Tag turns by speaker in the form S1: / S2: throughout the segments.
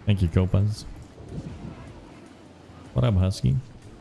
S1: Thank you, Copas. What up, Husky?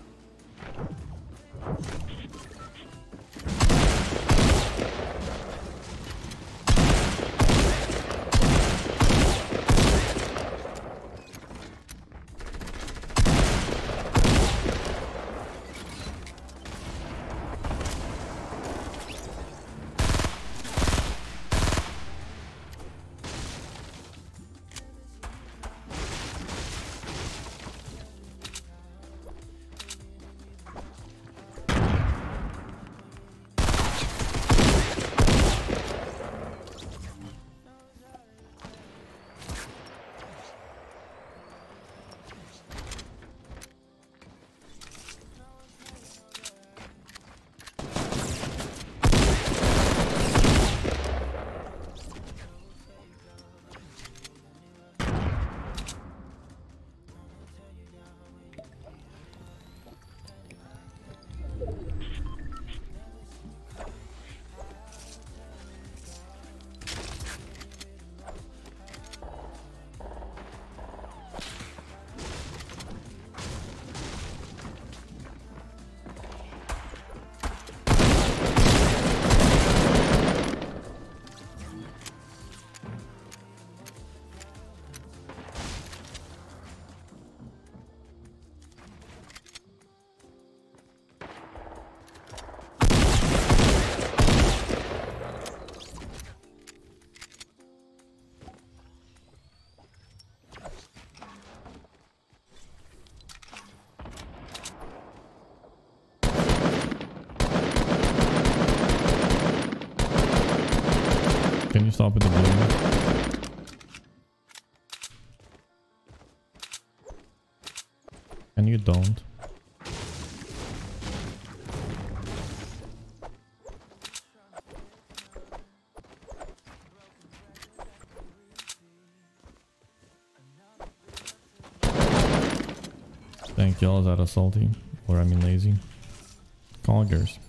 S1: Can you stop with the blue? And you don't. Thank y'all. Is that a salty? Or I mean lazy? Coggers.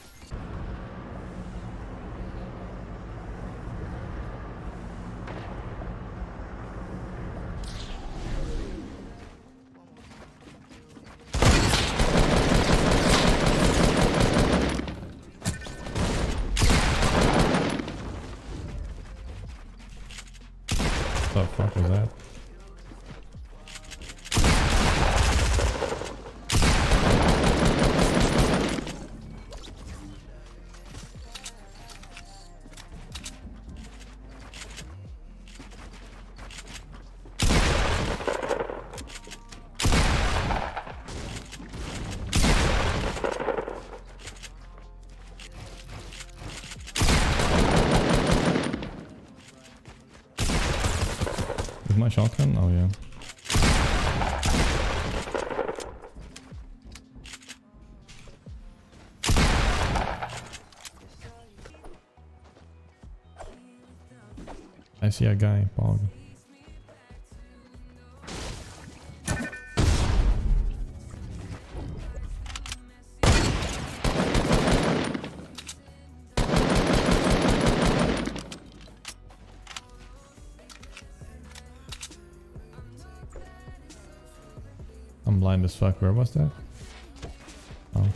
S1: What the fuck was that? Is my shotgun? Oh yeah. I see a guy, Pog. I'm blind as fuck. Where was that? Oh.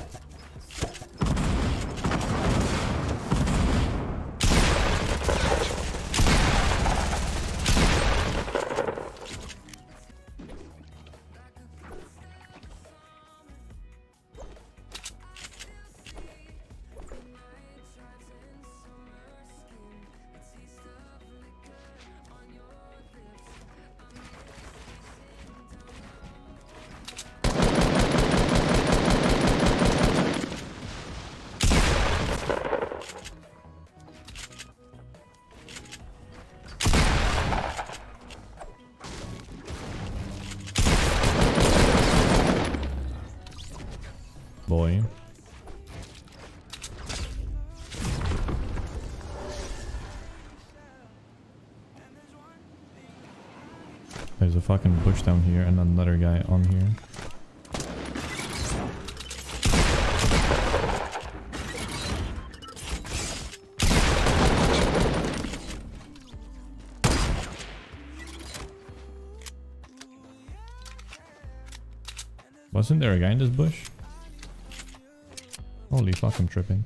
S1: Boy. There's a fucking bush down here and another guy on here. Wasn't there a guy in this bush? Holy fuck, I'm tripping.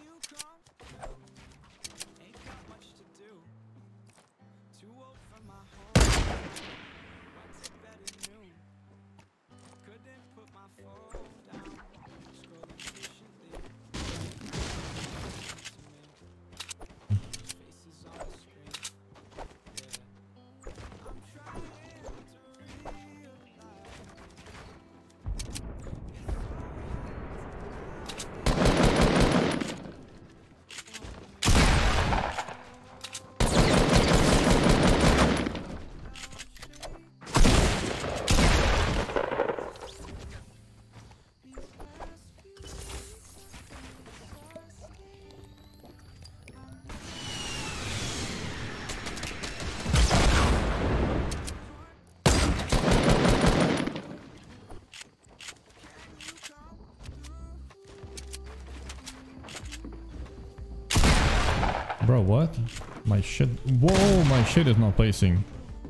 S1: Bro, what? My shit. Whoa, my shit is not placing.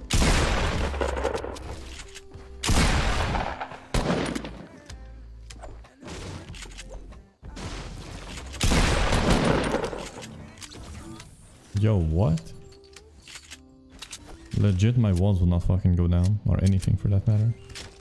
S1: Yo, what? Legit, my walls will not fucking go down. Or anything for that matter.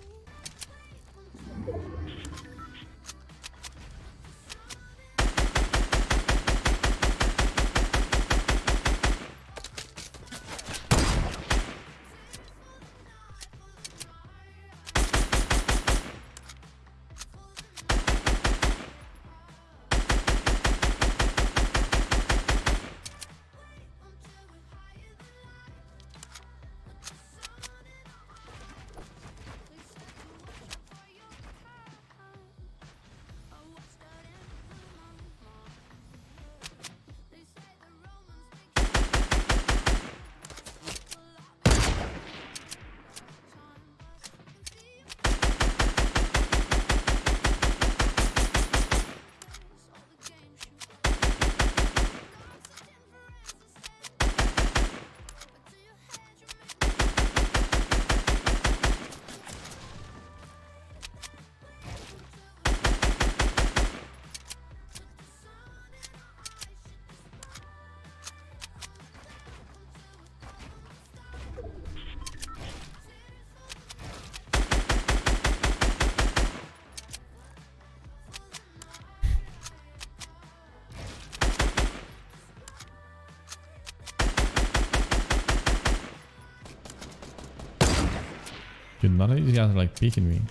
S1: Dude, none of these guys are like peeking me.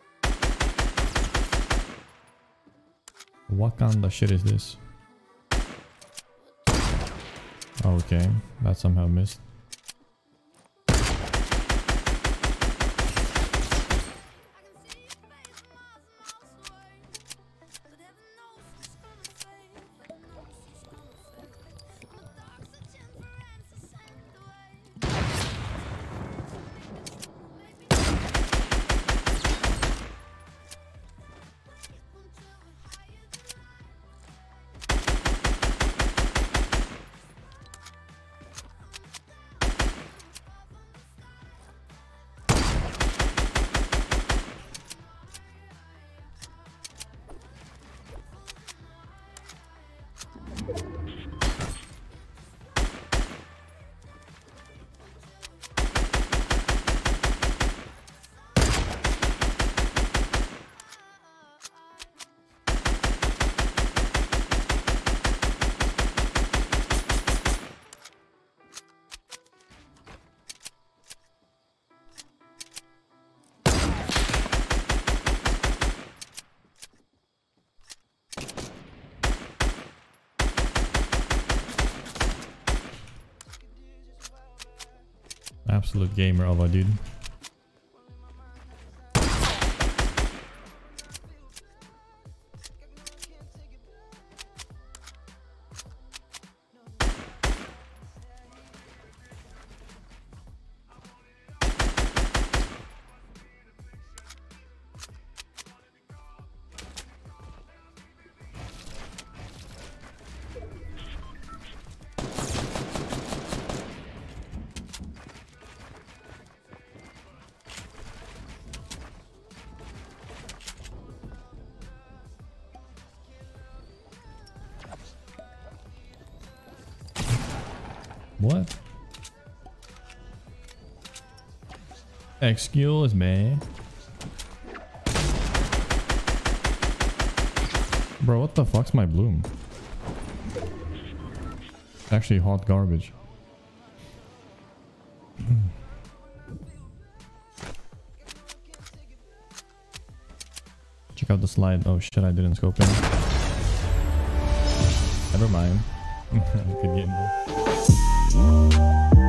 S1: What kind of shit is this? Okay, that somehow missed. Absolute gamer of a dude. What? Excuse me. Bro, what the fuck's my bloom? It's actually hot garbage. Check out the slide. Oh shit, I didn't scope in. Never mind. Good game though.